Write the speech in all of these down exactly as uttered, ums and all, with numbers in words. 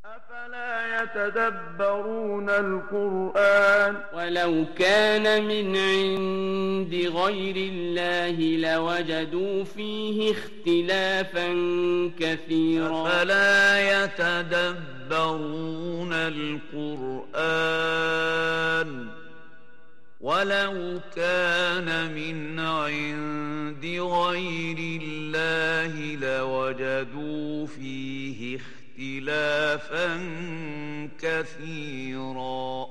أفلا يتدبرون القرآن ولو كان من عند غير الله لوجدوا فيه اختلافا كثيرا أفلا يتدبرون القرآن ولو كان من عند غير الله لوجدوا فيه اختلافا اختلافا كثيرا.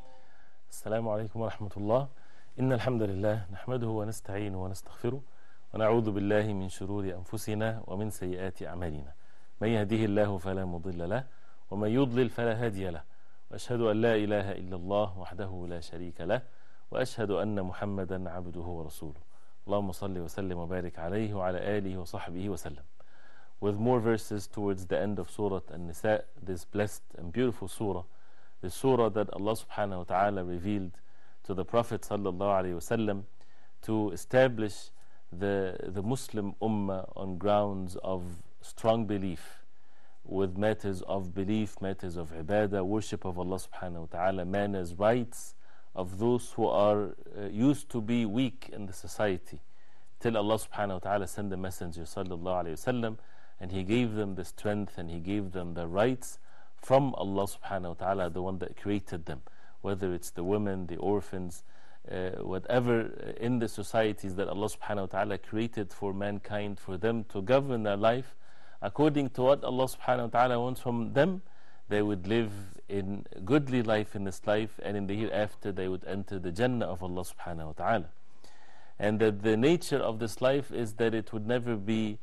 السلام عليكم ورحمة الله. إن الحمد لله نحمده ونستعينه ونستغفره ونعوذ بالله من شرور أنفسنا ومن سيئات أعمالنا. من يهده الله فلا مضل له ومن يضلل فلا هادي له، وأشهد أن لا إله إلا الله وحده لا شريك له، وأشهد أن محمدا عبده ورسوله. اللهم صل وسلم وبارك عليه وعلى آله وصحبه وسلم. With more verses towards the end of Surat An-Nisaa, this blessed and beautiful surah, the surah that Allah subhanahu wa ta'ala revealed to the Prophet sallallahu alayhi wasallam to establish the, the Muslim ummah on grounds of strong belief with matters of belief, matters of ibadah, worship of Allah subhanahu wa ta'ala, manners, rights of those who are uh, used to be weak in the society, till Allah subhanahu wa ta'ala sent the Messenger sallallahu alayhi wasallam, and he gave them the strength and he gave them the rights from Allah subhanahu wa ta'ala, the one that created them, whether it's the women, the orphans, uh, whatever in the societies that Allah subhanahu wa ta'ala created for mankind, for them to govern their life according to what Allah subhanahu wa ta'ala wants from them. They would live in goodly life in this life, and in the hereafter they would enter the Jannah of Allah subhanahu wa ta'ala. And that the nature of this life is that it would never be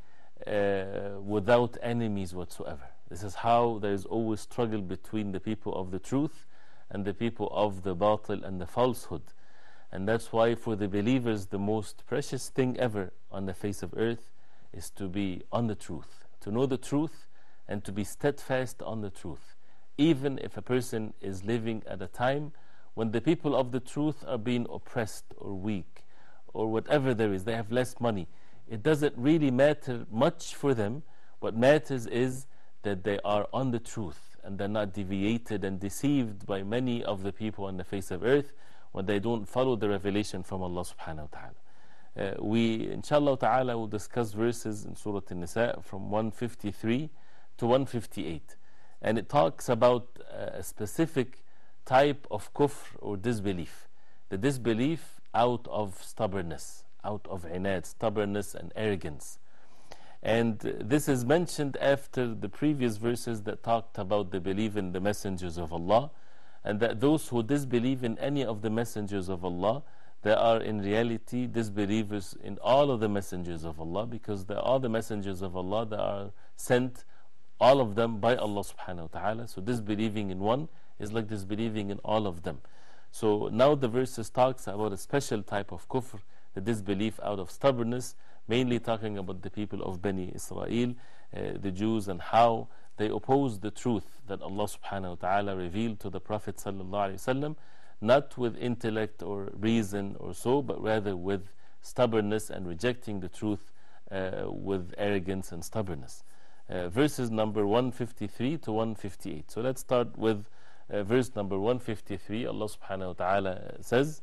Uh, without enemies whatsoever. This is how there is always struggle between the people of the truth and the people of the batil and the falsehood. And that's why for the believers the most precious thing ever on the face of earth is to be on the truth, to know the truth and to be steadfast on the truth, even if a person is living at a time when the people of the truth are being oppressed or weak or whatever there is, they have less money. It doesn't really matter much for them. What matters is that they are on the truth and they're not deviated and deceived by many of the people on the face of earth when they don't follow the revelation from Allah subhanahu wa ta'ala. Uh, we, inshallah ta'ala, will discuss verses in Surat An-Nisaa from one fifty-three to one fifty-eight. And it talks about uh, a specific type of kufr or disbelief. The disbelief out of stubbornness, out of inad, stubbornness and arrogance. And uh, this is mentioned after the previous verses that talked about the belief in the messengers of Allah, and that those who disbelieve in any of the messengers of Allah, they are in reality disbelievers in all of the messengers of Allah, because they are the messengers of Allah that are sent, all of them, by Allah subhanahu wa ta'ala. So disbelieving in one is like disbelieving in all of them. So now the verses talks about a special type of kufr, the disbelief out of stubbornness, mainly talking about the people of Bani Israel, uh, the Jews, and how they opposed the truth that Allah subhanahu wa ta'ala revealed to the Prophet sallallahu alaihi wasallam, not with intellect or reason or so, but rather with stubbornness and rejecting the truth uh, with arrogance and stubbornness. Uh, verses number one fifty-three to one fifty-eight. So let's start with uh, verse number one fifty-three. Allah subhanahu wa ta'ala says,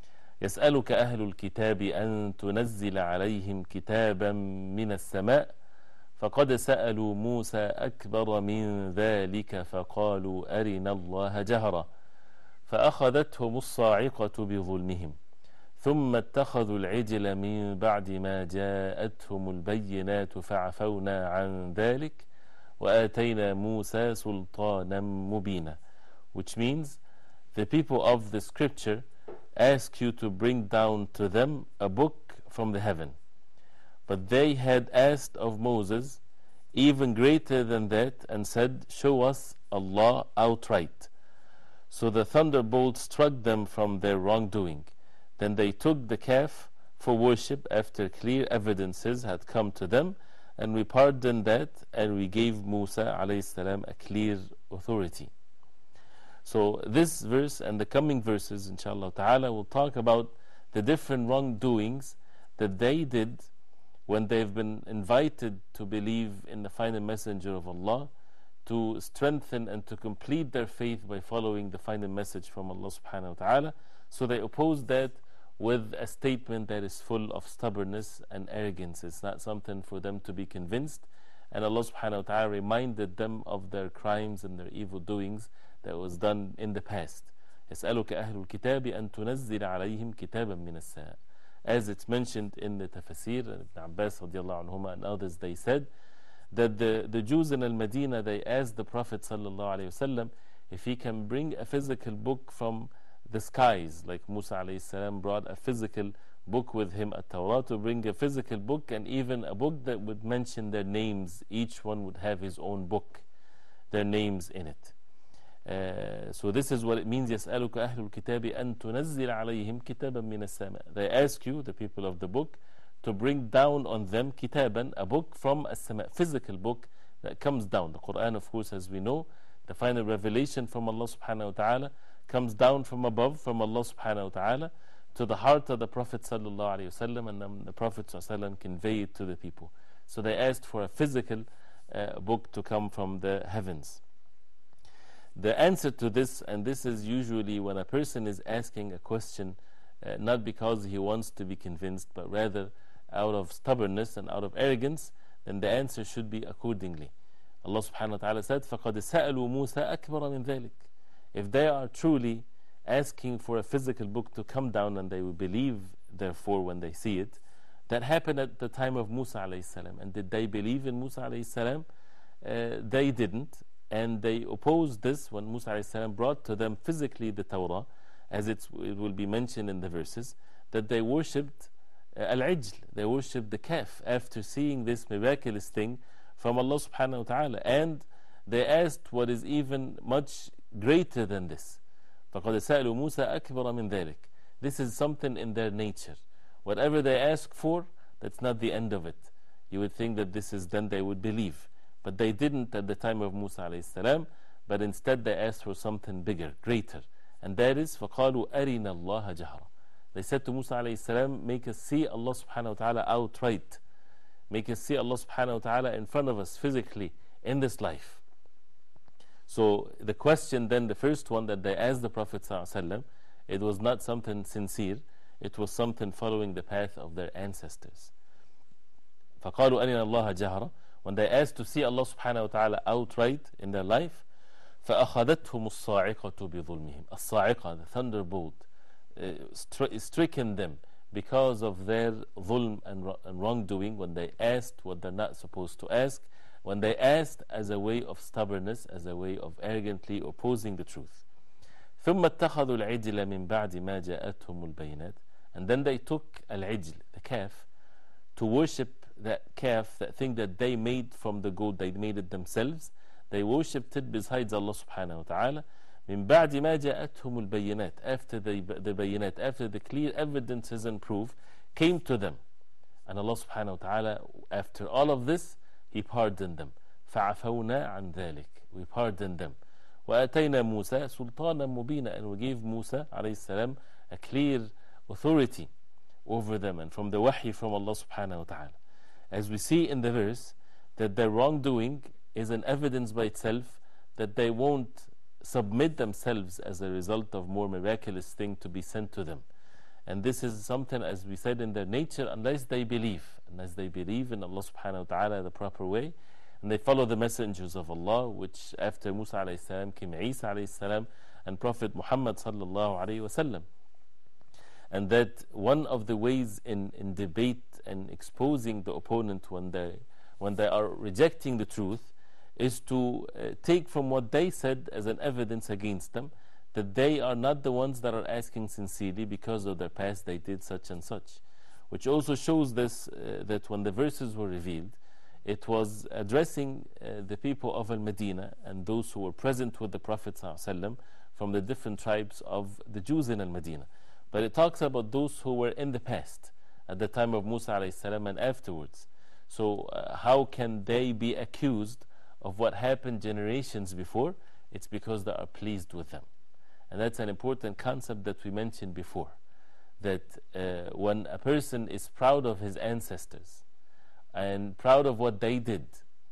يسألك أهل الكتاب أن تنزل عليهم كتابا من السماء فقد سألوا موسى أكبر من ذلك فقالوا أرنا الله جهرا فأخذتهم الصاعقة بظلمهم ثم اتخذوا العجل من بعد ما جاءتهم البينات فعفونا عن ذلك وآتينا موسى سلطانا مبينا. Which means the people of the scripture ask you to bring down to them a book from the heaven. But they had asked of Moses even greater than that and said, show us Allah outright. So the thunderbolt struck them from their wrongdoing. Then they took the calf for worship after clear evidences had come to them, and we pardoned that, and we gave Musa alayhi salam a clear authority. So this verse and the coming verses, inshallah ta'ala, will talk about the different wrongdoings that they did when they've been invited to believe in the final messenger of Allah, to strengthen and to complete their faith by following the final message from Allah subhanahu wa ta'ala. So they oppose that with a statement that is full of stubbornness and arrogance. It's not something for them to be convinced. And Allah subhanahu wa ta'ala reminded them of their crimes and their evil doings that was done in the past. يسألك أهل الكتاب أن تنزل عليهم كتابا من السماء. As it's mentioned in the Tafsir, Ibn Abbas radiallahu anhuma and others, they said that the, the Jews in Al-Madinah, they asked the Prophet sallallahu alayhi wasallam if he can bring a physical book from the skies, like Musa alayhi salam brought a physical book with him, a Torah, to bring a physical book, and even a book that would mention their names. Each one would have his own book, their names in it. Uh, so this is what it means. يَسْأَلُكَ أَهْلُ الْكِتَابِ أَن تُنَزِّلَ عَلَيْهِمْ كِتَابًا مِنَ السَّمَاءِ. They ask you, the people of the book, to bring down on them kitaban, a book from a sama, physical book that comes down. The Quran, of course, as we know, the final revelation from Allah subhanahu wa ta'ala comes down from above, from Allah subhanahu wa ta'ala, to the heart of the Prophet sallallahu alayhi wasallam, and then the Prophet sallallahu alayhi wasallam convey it to the people. So they asked for a physical uh, book to come from the heavens. The answer to this, and this is usually when a person is asking a question, uh, not because he wants to be convinced, but rather out of stubbornness and out of arrogance, then the answer should be accordingly. Allah subhanahu wa ta'ala said, فَقَدْ سَأَلُوا مُوسَى أَكْبَرَ مِنْ ذَلِكَ. If they are truly asking for a physical book to come down, and they will believe therefore when they see it, that happened at the time of Musa alayhi salam. And did they believe in Musa alayhi salam? Uh, they didn't, and they opposed this when Musa alayhi salam brought to them physically the Torah, as it's, it will be mentioned in the verses, that they worshipped uh, al-ijl, they worshipped the calf after seeing this miraculous thing from Allah subhanahu wa ta'ala. And they asked what is even much greater than this. فَقَدْ سَأَلُوا مُوسَى أَكْبَرَ مِنْ ذَلِكَ. This is something in their nature. Whatever they ask for, that's not the end of it. You would think that this is then they would believe. But they didn't at the time of Musa alayhi salam, but instead they asked for something bigger, greater. And that is, فَقَالُوا أَرِنَا اللَّهَ جَهْرًا. They said to Musa alayhi salam, make us see Allah subhanahu wa ta'ala outright. Make us see Allah subhanahu wa ta'ala in front of us physically in this life. So the question then, the first one that they asked the Prophet sallallahu alaihi wasallam, it was not something sincere, it was something following the path of their ancestors. فَقَالُوا أَرِنَا اللَّهَ جَهْرًا. When they asked to see Allah subhanahu wa ta'ala outright in their life, فَأَخَذَتْهُمُ الصَّاعِقَةُ بِظُلْمِهِمْ. الصَّاعِقَةُ, the thunderbolt, uh, stri stricken them because of their dhulm and, and wrongdoing, when they asked what they're not supposed to ask, when they asked as a way of stubbornness, as a way of arrogantly opposing the truth. ثُمَّ اتَّخَذُوا الْعِجْلَ مِنْ بَعْدِ مَا جَاءَتْهُمُ الْبَيِّنَاتِ. And then they took al-ijl, the calf, to worship that calf, that thing that they made from the gold, they made it themselves. They worshipped it besides Allah subhanahu wa ta'ala. مِنْ بَعْدِ مَا جَاءَتْهُمُ الْبَيِّنَاتِ. After the, the bayinat, after the clear evidences and proof came to them. And Allah subhanahu wa ta'ala, after all of this, He pardoned them. فَعَفَوْنَا عَنْ ذَلِكَ. We pardoned them. وَأَتَيْنَا مُوسَى سُلْطَانًا مُبِينًا. And we gave Musa alayhi salam a clear authority over them, and from the wahi from Allah subhanahu wa ta'ala. As we see in the verse, that their wrongdoing is an evidence by itself that they won't submit themselves as a result of more miraculous thing to be sent to them. And this is something, as we said, in their nature, unless they believe, unless they believe in Allah subhanahu wa ta'ala the proper way, and they follow the messengers of Allah, which after Musa alayhi salam came Isa alayhi salam and Prophet Muhammad sallallahu alayhi wa sallam. And that one of the ways in, in debate and exposing the opponent when they, when they are rejecting the truth is to uh, take from what they said as an evidence against them, that they are not the ones that are asking sincerely because of their past they did such and such. Which also shows this, uh, that when the verses were revealed, it was addressing uh, the people of Al-Madinah and those who were present with the Prophet ﷺ from the different tribes of the Jews in Al-Madinah. But it talks about those who were in the past, at the time of Musa alayhi salam and afterwards. So uh, how can they be accused of what happened generations before? It's because they are pleased with them. And that's an important concept that we mentioned before, that uh, when a person is proud of his ancestors and proud of what they did,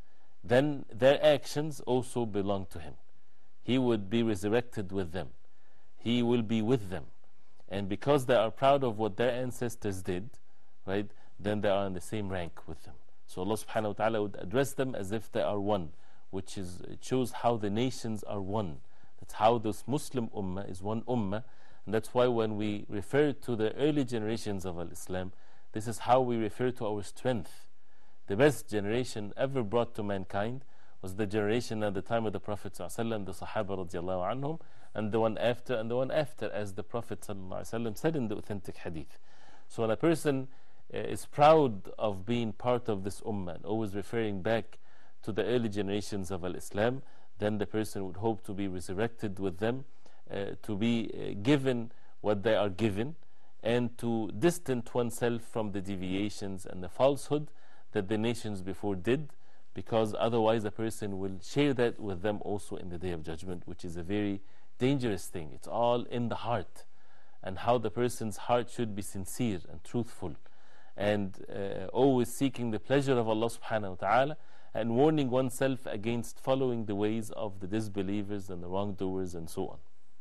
then their actions also belong to him. He would be resurrected with them. He will be with them. And because they are proud of what their ancestors did, right, then they are in the same rank with them. So Allah subhanahu wa ta'ala would address them as if they are one, which is, it shows how the nations are one. That's how this Muslim ummah is one ummah. And that's why when we refer to the early generations of Islam, this is how we refer to our strength. The best generation ever brought to mankind was the generation at the time of the Prophet ﷺ, the Sahaba radiallahu anhum, and the one after, and the one after, as the Prophet ﷺ said in the authentic hadith. So when a person uh, is proud of being part of this ummah, and always referring back to the early generations of Islam, then the person would hope to be resurrected with them, uh, to be uh, given what they are given, and to distance oneself from the deviations and the falsehood that the nations before did, because otherwise a person will share that with them also in the Day of Judgment, which is a very dangerous thing. It's all in the heart, and how the person's heart should be sincere and truthful, and uh, always seeking the pleasure of Allah subhanahu wa ta'ala, and warning oneself against following the ways of the disbelievers and the wrongdoers and so on.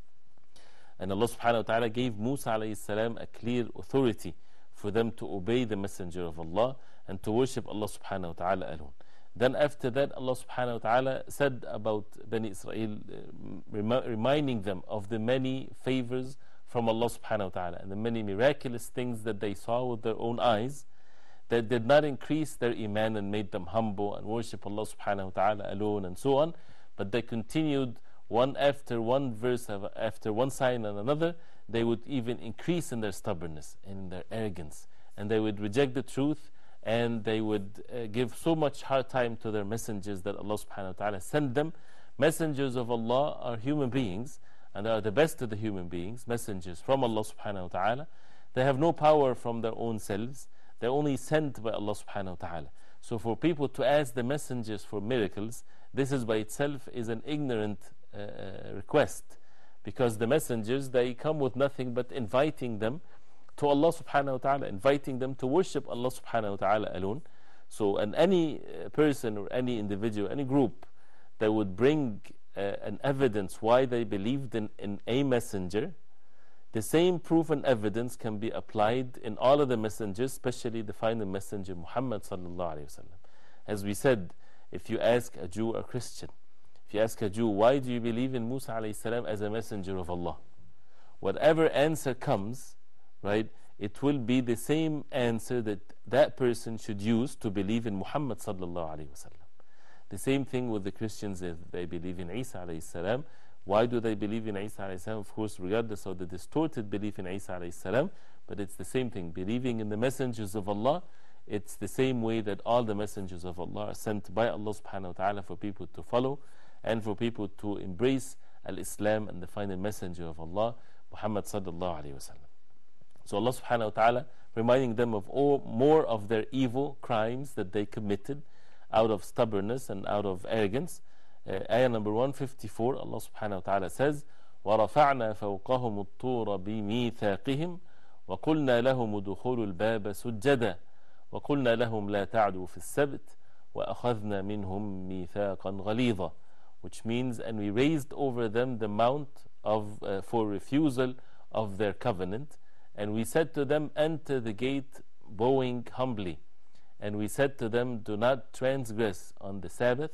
And Allah subhanahu wa ta'ala gave Musa alayhi salam a clear authority for them to obey the messenger of Allah and to worship Allah subhanahu wa ta'ala alone. Then after that, Allah subhanahu wa ta'ala said about Bani Israel, uh, rem reminding them of the many favors from Allah subhanahu wa ta'ala and the many miraculous things that they saw with their own eyes, that did not increase their iman and made them humble and worship Allah subhanahu wa ta'ala alone and so on, but they continued one after one verse after one sign and another. They would even increase in their stubbornness and in their arrogance, and they would reject the truth, and they would uh, give so much hard time to their messengers that Allah subhanahu wa ta'ala sent them. Messengers of Allah are human beings, and they are the best of the human beings, messengers from Allah subhanahu wa ta'ala. They have no power from their own selves. They're only sent by Allah subhanahu wa ta'ala. So for people to ask the messengers for miracles, this is by itself is an ignorant uh, request, because the messengers, they come with nothing but inviting them to Allah subhanahu wa ta'ala, inviting them to worship Allah subhanahu wa ta'ala alone. So and any person or any individual, any group that would bring uh, an evidence why they believed in, in a messenger, the same proof and evidence can be applied in all of the messengers, especially the final messenger Muhammad sallallahu alayhi wa sallam. As we said, if you ask a Jew or Christian, if you ask a Jew, why do you believe in Musa alayhi salam as a messenger of Allah? Whatever answer comes, right, it will be the same answer that that person should use to believe in Muhammad sallallahu alayhi wa sallam. The same thing with the Christians, if they believe in Isa alayhi salam. Why do they believe in Isa alayhi salam? Of course, regardless of the distorted belief in Isa alayhi salam, but it's the same thing. Believing in the messengers of Allah, it's the same way that all the messengers of Allah are sent by Allah subhanahu wa ta'ala for people to follow and for people to embrace al-Islam and the final messenger of Allah, Muhammad sallallahu alayhi wa sallam. So Allah subhanahu wa ta'ala reminding them of all, more of their evil crimes that they committed out of stubbornness and out of arrogance. Uh, ayah number one fifty-four, Allah subhanahu wa ta'ala says, وَرَفَعْنَا فَوْقَهُمُ الطُّورَ بِمِيثَاقِهِمْ وَقُلْنَا لَهُمُ دُخُولُ الْبَابَ سُجَّدًا وَقُلْنَا لَهُمْ لَا تَعْدُوا فِي السَّبْتِ وَأَخَذْنَا مِنْهُمْ مِيثَاقًا غَلِيظًا, which means, and we raised over them the mount of uh, for refusal of their covenant, and we said to them, enter the gate bowing humbly, and we said to them, do not transgress on the Sabbath,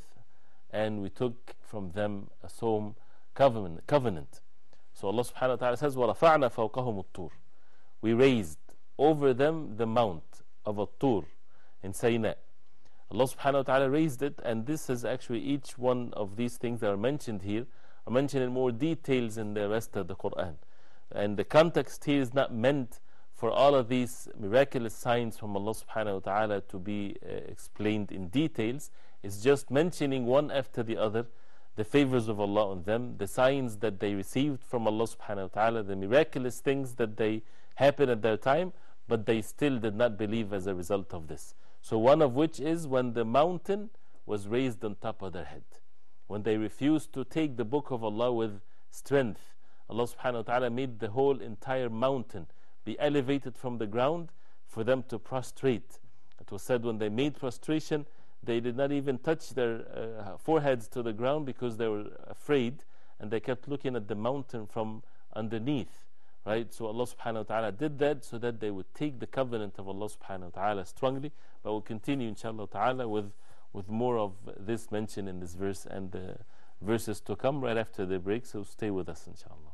and we took from them a solemn covenant. covenant. So Allah subhanahu wa ta'ala says, وَرَفَعْنَا فَوْقَهُمُ الطُّورِ, we raised over them the mount of a tur in Sinai. Allah subhanahu wa ta'ala raised it, and this is actually each one of these things that are mentioned here are mentioned in more details in the rest of the Quran. And the context here is not meant for all of these miraculous signs from Allah subhanahu wa ta'ala to be uh, explained in details. It's just mentioning one after the other the favors of Allah on them, the signs that they received from Allah subhanahu wa ta'ala, the miraculous things that they happened at their time, but they still did not believe as a result of this. So one of which is when the mountain was raised on top of their head, when they refused to take the book of Allah with strength. Allah subhanahu wa ta'ala made the whole entire mountain be elevated from the ground for them to prostrate. It was said when they made prostration, they did not even touch their uh, foreheads to the ground because they were afraid, and they kept looking at the mountain from underneath. Right? So Allah subhanahu wa ta'ala did that so that they would take the covenant of Allah subhanahu wa ta'ala strongly. But we'll continue inshallah ta'ala with, with more of this mentioned in this verse and the verses to come right after the break. So stay with us inshallah.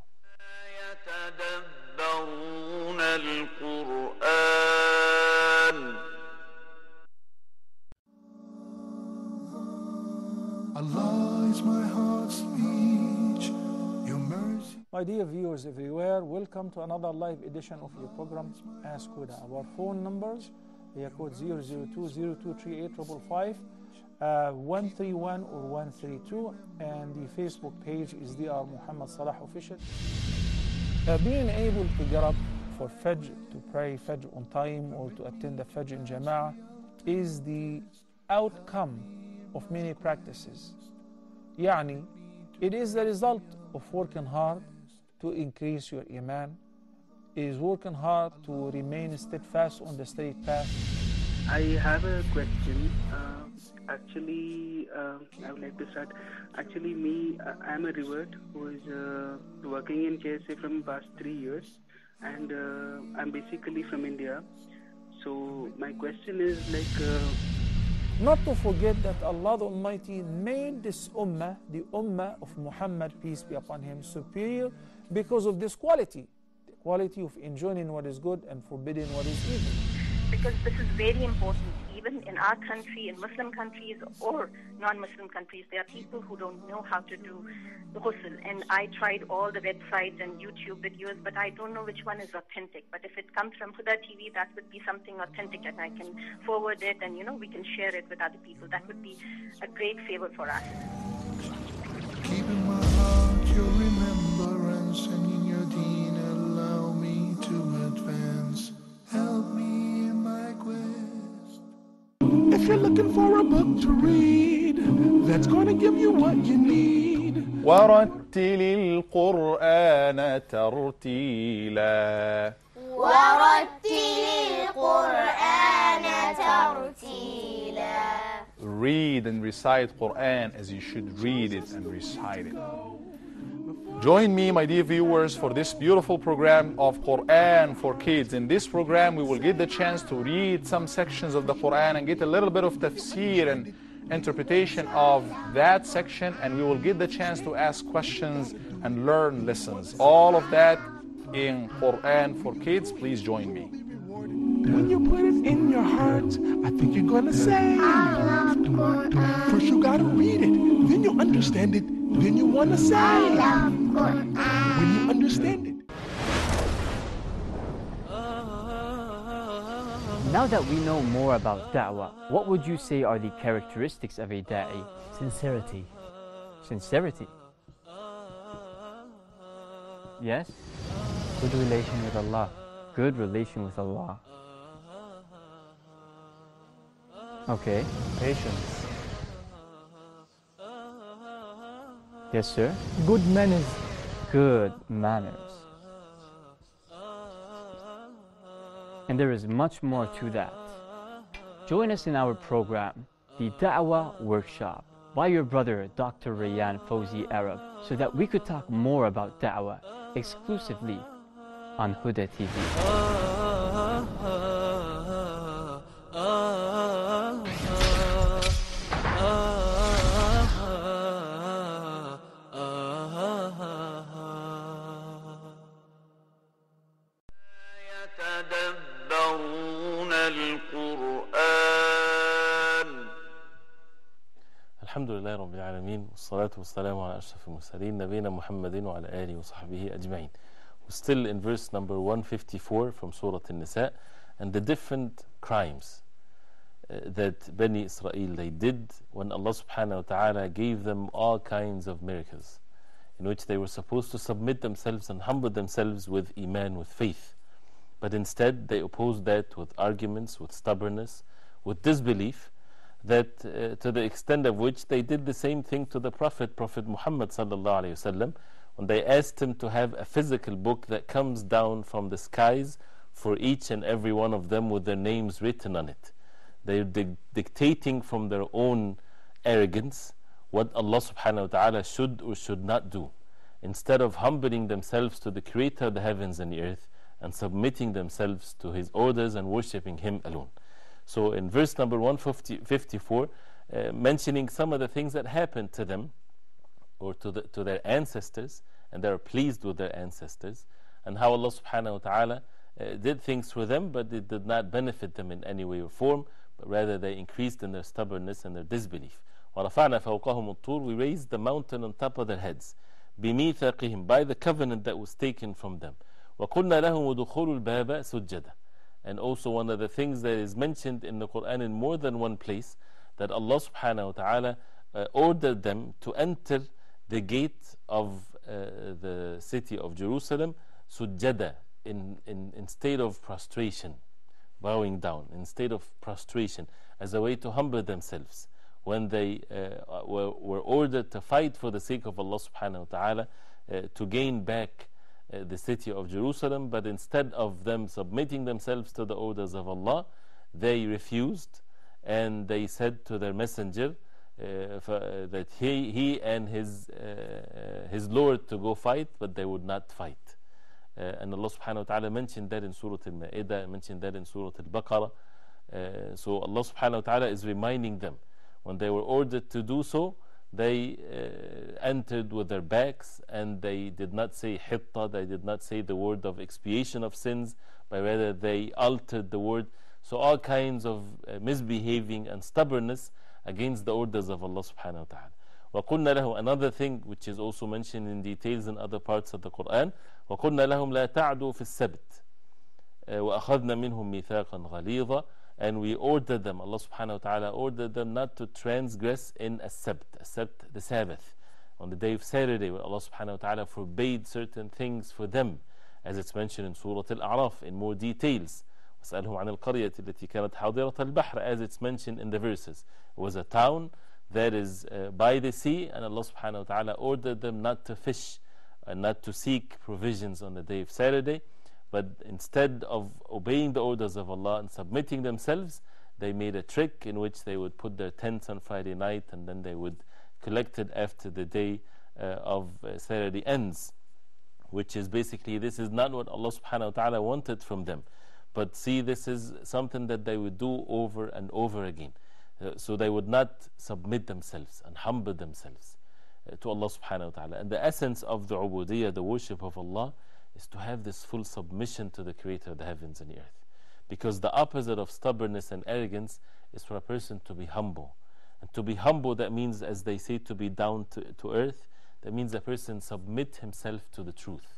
Allah is my heart's speech, your mercy. My dear viewers everywhere, welcome to another live edition of your program Ask Huda. Our phone numbers, they are code zero zero two zero two three eight five five five, uh, one three one or one three two, and the Facebook page is D R Muhammad Salah Official. Uh, being able to get up for Fajr, to pray Fajr on time or to attend the Fajr in Jama'ah is the outcome of many practices. Yani, it is the result of working hard to increase your iman, is working hard to remain steadfast on the straight path. I have a question. Uh, actually, uh, I would like to start. Actually, me, uh, I'm a revert who is uh, working in K S A from past three years, and uh, I'm basically from India. So my question is like. Uh, Not to forget that Allah the Almighty made this ummah, the ummah of Muhammad, peace be upon him, superior because of this quality, the quality of enjoining what is good and forbidding what is evil. Because this is very important, even in our country, in Muslim countries or non-Muslim countries, there are people who don't know how to do the ghusl. And I tried all the websites and YouTube videos, but I don't know which one is authentic. But if it comes from Huda T V, that would be something authentic, and I can forward it, and you know, we can share it with other people. That would be a great favor for us. Keep in my heart your remembrance, and in your deen allow me to advance. Help me in my quest. If you're looking for a book to read that's going to give you what you need, ورتل القرآن ترتيلا ورتل القرآن ترتيلا. Read and recite Quran as you should read it and recite it. Join me, my dear viewers, for this beautiful program of Quran for kids. In this program, we will get the chance to read some sections of the Quran and get a little bit of tafsir and interpretation of that section, and we will get the chance to ask questions and learn lessons. All of that in Quran for kids. Please join me. when you put it in your heart, I think you're gonna say, I love Quran. First you gotta read it, then you understand it, then you wanna say, I love Quran. When you understand it. Now that we know more about da'wah, what would you say are the characteristics of a da'i? Sincerity. Sincerity? Yes? Good relation with Allah. Good relation with Allah. Okay. Patience. Yes, sir? Good manners. Good manners. And there is much more to that. Join us in our program, the Da'wah Workshop, by your brother, Doctor Rayyan Fawzi Arab, so that we could talk more about Da'wah exclusively on Huda T V. Alhamdulillah Rabbil Alameen, wassalatu wassalamu ala ashrafil mursaleen, nabiyina Muhammadin wa ala alihi wa sahbihi ajma'in. We're still in verse number one fifty-four from Surat An-Nisaa, and the different crimes uh, that Bani Israel they did when Allah subhanahu wa ta'ala gave them all kinds of miracles, in which they were supposed to submit themselves and humble themselves with iman, with faith. But instead they opposed that with arguments, with stubbornness, with disbelief, that uh, to the extent of which they did the same thing to the Prophet, Prophet Muhammad sallallahu alayhi wasallam, when they asked him to have a physical book that comes down from the skies for each and every one of them with their names written on it. They're di dictating from their own arrogance what Allah subhanahu wa ta'ala should or should not do, instead of humbling themselves to the Creator of the heavens and the earth and submitting themselves to His orders and worshipping Him alone. So in verse number one fifty-four, uh, mentioning some of the things that happened to them or to, the, to their ancestors, and they are pleased with their ancestors, and how Allah subhanahu wa ta'ala uh, did things for them, but it did not benefit them in any way or form, but rather they increased in their stubbornness and their disbelief. وَرَفَعْنَا فَوْقَهُمُ الطُّورِ, we raised the mountain on top of their heads, بِمِيثَاقِهِمْ, by the covenant that was taken from them. وَقُلْنَا لَهُمُ دُخُولُ الْبَابَ سُجَّدًا. And also one of the things that is mentioned in the Quran in more than one place, that Allah subhanahu wa ta'ala uh, ordered them to enter the gate of uh, the city of Jerusalem, sujjada, in, in, in state of prostration, bowing down, in state of prostration, as a way to humble themselves. When they uh, were, were ordered to fight for the sake of Allah subhanahu wa ta'ala, uh, to gain back uh, the city of Jerusalem, but instead of them submitting themselves to the orders of Allah, they refused, and they said to their messenger uh, for, uh, that he, he and his, uh, his Lord to go fight, but they would not fight. Uh, and Allah subhanahu wa ta'ala mentioned that in Surah Al-Ma'idah, mentioned that in Surah Al-Baqarah. Uh, so Allah subhanahu wa ta'ala is reminding them, when they were ordered to do so, they uh, entered with their backs, and they did not say hitta, they did not say the word of expiation of sins, but rather they altered the word. So all kinds of uh, misbehaving and stubbornness against the orders of Allah subhanahu wa ta'ala. وَقُلْنَا لَهُمْ, another thing which is also mentioned in details in other parts of the Quran, وَقُلْنَا لَهُمْ لَا تَعْدُوا فِي السَّبْتِ وَأَخَذْنَا مِنْهُمْ مِيثَاقًا غَلِيظًا. And we ordered them, Allah subhanahu wa ta'ala ordered them not to transgress in a sabt, a sabt, the Sabbath, on the day of Saturday, where Allah subhanahu wa ta'ala forbade certain things for them, as it's mentioned in Surah Al-A'raf in more details. وَاسْأَلْهُمْ عَنِ الْقَرْيَةِ الَّتِي كَانَتْ حَاضِرَةَ الْبَحْرِ, as it's mentioned in the verses. It was a town that is uh, by the sea, and Allah subhanahu wa ta'ala ordered them not to fish and not to seek provisions on the day of Saturday, but instead of obeying the orders of Allah and submitting themselves, they made a trick in which they would put their tents on Friday night, and then they would collect it after the day uh, of uh, Saturday ends, which is basically, this is not what Allah subhanahu wa ta'ala wanted from them. But see, this is something that they would do over and over again. Uh, so they would not submit themselves and humble themselves uh, to Allah subhanahu wa ta'ala. And the essence of the ubudiyyah, the worship of Allah, is to have this full submission to the Creator of the heavens and the earth. Because the opposite of stubbornness and arrogance is for a person to be humble. And to be humble, that means, as they say, to be down to, to earth. That means a person submit himself to the truth.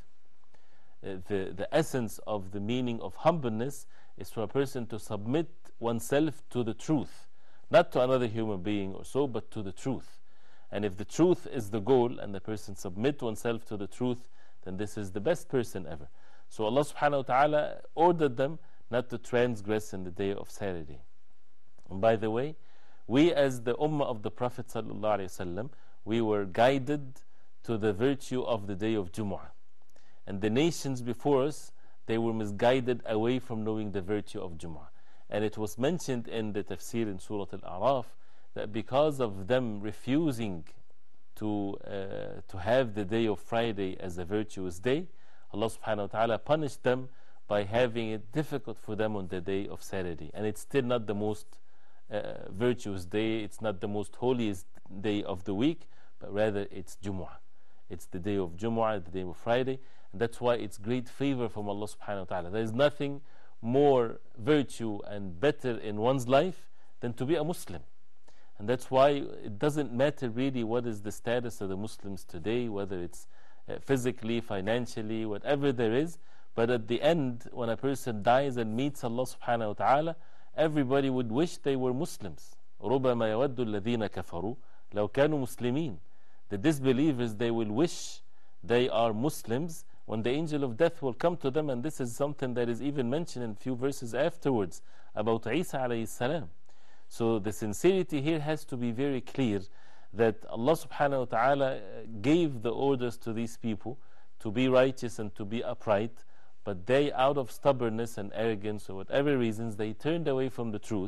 Uh, the, the essence of the meaning of humbleness is for a person to submit oneself to the truth. Not to another human being or so, but to the truth. And if the truth is the goal, and the person submit oneself to the truth, then this is the best person ever. So Allah subhanahu wa ta'ala ordered them not to transgress in the day of Saturday. And by the way, we as the ummah of the Prophet sallallahu alaihi wasallam, we were guided to the virtue of the day of Jumu'ah. And the nations before us, they were misguided away from knowing the virtue of Jumu'ah. And it was mentioned in the tafsir in Surah Al-A'raf that because of them refusing to uh, to have the day of Friday as a virtuous day, Allah subhanahu wa ta'ala punished them by having it difficult for them on the day of Saturday. And it's still not the most uh, virtuous day, it's not the most holiest day of the week, but rather it's Jumu'ah. It's the day of Jumu'ah, the day of Friday, and that's why it's great favor from Allah subhanahu wa ta'ala. There is nothing more virtue and better in one's life than to be a Muslim. And that's why it doesn't matter really what is the status of the Muslims today, whether it's uh, physically, financially, whatever there is. But at the end, when a person dies and meets Allah subhanahu wa ta'ala, everybody would wish they were Muslims. رُبَمَا يَوَدُّ الَّذِينَ كَفَرُوا لَوْ كَانُوا مُسْلِمِينَ. The disbelievers, they will wish they are Muslims when the angel of death will come to them. And this is something that is even mentioned in a few verses afterwards about Isa alayhi salam. So the sincerity here has to be very clear, that Allah subhanahu wa ta'ala gave the orders to these people to be righteous and to be upright, but they, out of stubbornness and arrogance or whatever reasons, they turned away from the truth,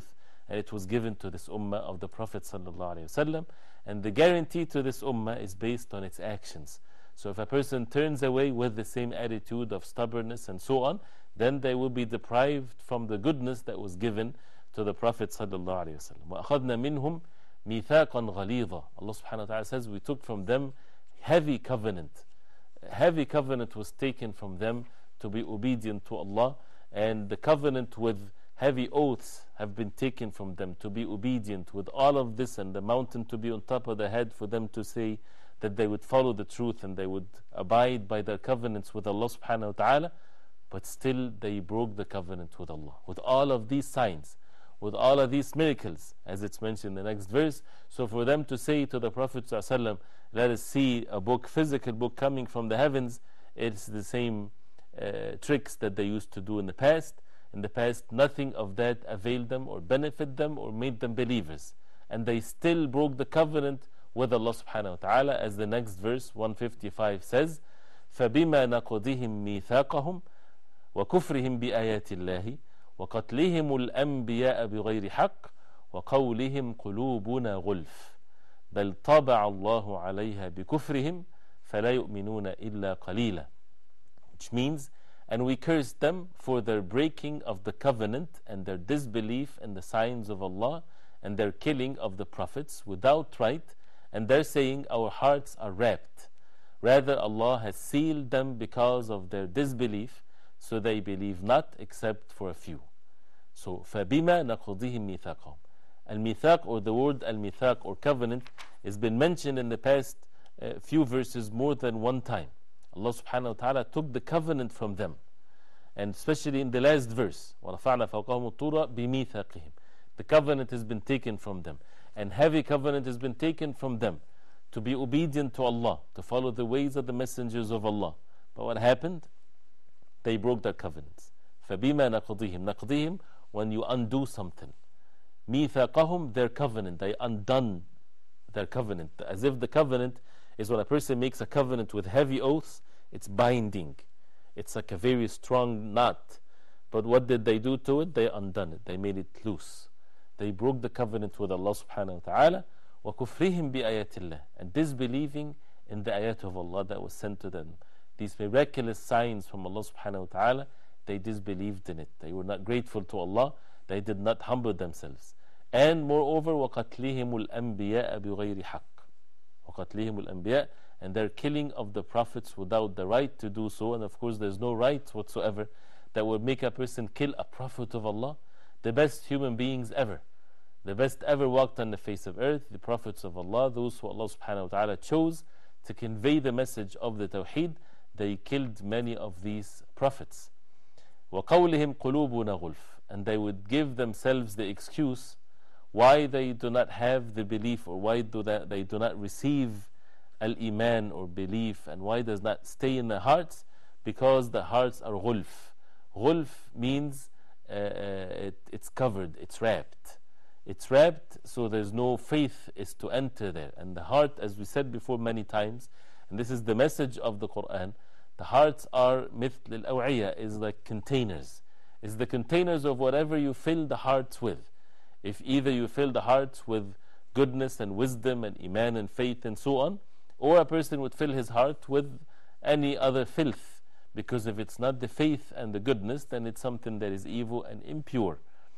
and it was given to this ummah of the Prophet sallallahu alaihi wasallam. And the guarantee to this ummah is based on its actions. So if a person turns away with the same attitude of stubbornness and so on, then they will be deprived from the goodness that was given to the Prophet sallallahu alaihi wasallam. وَأَخَذْنَا مِنْهُمْ مِيثَاقًا غَلِيظًا. Allah subhanahu wa ta'ala says, we took from them heavy covenant. Heavy covenant was taken from them to be obedient to Allah, and the covenant with heavy oaths have been taken from them to be obedient with all of this, and the mountain to be on top of their head for them to say that they would follow the truth and they would abide by their covenants with Allah subhanahu wa ta'ala. But still they broke the covenant with Allah. With all of these signs, with all of these miracles, as it's mentioned in the next verse. So for them to say to the Prophet ﷺ, let us see a book, physical book coming from the heavens, it's the same uh, tricks that they used to do in the past. In the past, nothing of that availed them or benefited them or made them believers. And they still broke the covenant with Allah subhanahu wa ta'ala, as the next verse, one fifty-five, says, فَبِمَا نَقْضِهِمْ مِيثَاقَهُمْ وَكُفْرِهِمْ بِآيَاتِ اللَّهِ وَقَتْلِهِمُ الْأَنْبِيَاءَ بِغَيْرِ حَقٍّ وَقَوْلِهِمْ قُلُوبُنَا غُلْفٌ بَلْ طَبَعَ اللَّهُ عَلَيْهَا بِكُفْرِهِمْ فَلَا يُؤْمِنُونَ إِلَّا قَلِيلًا. Which means, and we cursed them for their breaking of the covenant and their disbelief in the signs of Allah and their killing of the prophets without right, and they're saying our hearts are wrapped. Rather, Allah has sealed them because of their disbelief, so they believe not except for a few. So, فَبِمَا نَقْضِهِمْ مِيثَاقَهُمْ. Al-Mithaq, or the word Al-Mithaq or covenant, has been mentioned in the past uh, few verses more than one time. Allah subhanahu wa ta'ala took the covenant from them. And especially in the last verse, وَرَفَعْنَا فَوْقَهُمُ الطُّورَ بِمِيثَاقِهِمْ. The covenant has been taken from them. And heavy covenant has been taken from them to be obedient to Allah, to follow the ways of the messengers of Allah. But what happened? They broke their covenants. فَبِمَا نَقْضِهِمْ. نَقْضِهِمْ, when you undo something. مِيثَاقَهُمْ, their covenant. They undone their covenant. As if the covenant is when a person makes a covenant with heavy oaths, it's binding. It's like a very strong knot. But what did they do to it? They undone it. They made it loose. They broke the covenant with Allah subhanahu wa ta'ala. وَكُفْرِهِمْ بِآيَاتِ اللَّهِ. And disbelieving in the ayat of Allah that was sent to them. These miraculous signs from Allah subhanahu wa ta'ala, they disbelieved in it. They were not grateful to Allah. They did not humble themselves. And moreover, وَقَتْلِهِمُ الْأَنْبِيَاءَ بِغَيْرِ حَقٍّ. وَقَتْلِهِمُ الْأَنْبِيَاءَ. And their killing of the prophets without the right to do so. And of course there's no right whatsoever that would make a person kill a prophet of Allah. The best human beings ever. The best ever walked on the face of earth, the prophets of Allah, those who Allah subhanahu wa ta'ala chose to convey the message of the Tawheed. They killed many of these prophets. وَقَوْلِهِمْ قُلُوبُنَا غُلْفٌ. And they would give themselves the excuse why they do not have the belief, or why do that they do not receive al-iman or belief, and why does not stay in their hearts, because the hearts are غُلْف. غُلْف means uh, it, it's covered, it's wrapped. It's wrapped, so there's no faith is to enter there. And the heart, as we said before many times, and this is the message of the Quran, the hearts are مثل الأوعية, is like containers. Is the containers of whatever you fill the hearts with. If either you fill the hearts with goodness and wisdom and iman and faith and so on, or a person would fill his heart with any other filth. Because if it's not the faith and the goodness, then it's something that is evil and impure.